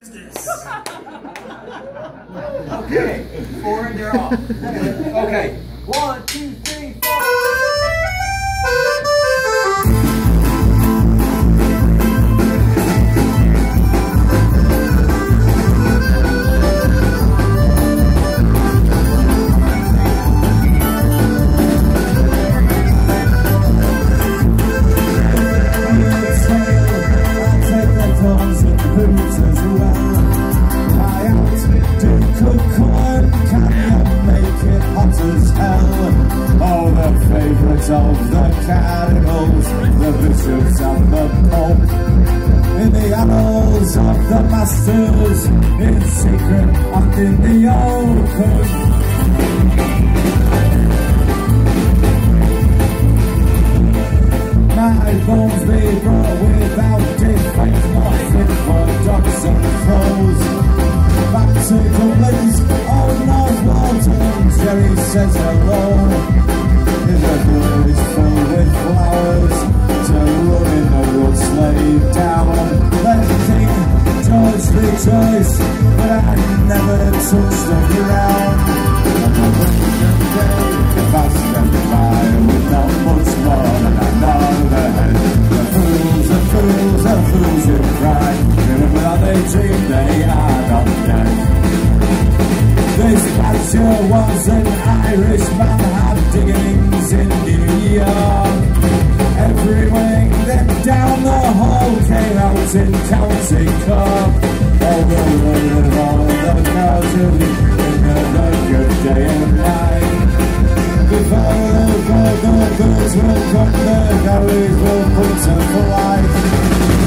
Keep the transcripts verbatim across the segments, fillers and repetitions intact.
Okay, four and you're off. Okay, one, two, three, four. Of the cardinals, the bishops and the pope, in the annals of the masters, in secret and in the open. My bones be brought without defense, nothing for dogs and crows. Back to Dublin's old North Walton, Jerry says hello. His river is filled with flowers to run in the woods, lay down. Let King George rejoice, but I never touched the ground. And the winter day passed them by with not much more than I know the head. The fools, the fools, the fools who cry, remember that they dream they are not dead. This badger was an Irishman, had diggings in New York. Every wing, then down the hall, came out in County Cork. All the women and all the casualty, another good day and night. Before the go-go birds will come, the galleys will put to flight.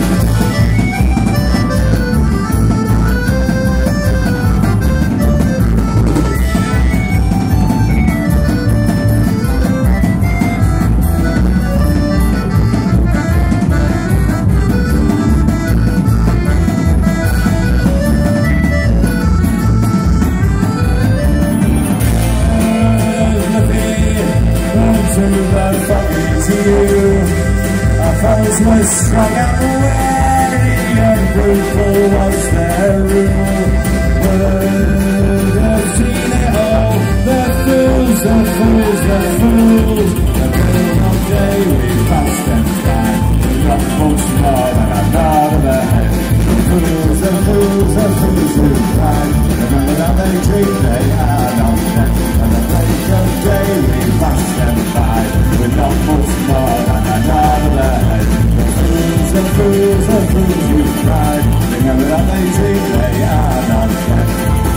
Foes were strong and wary, and brutal was their rule. Word have seen it all, the fools, the fools, the fools. The middle of day we passed them by, not much more than a nod of the head. The fools, the fools, the fools who cried, remember that they dream they are not dead. And the break of day we passed them by, with not much more than a nod of the head. The fools, the fools who cried, remember that they dream they are not dead.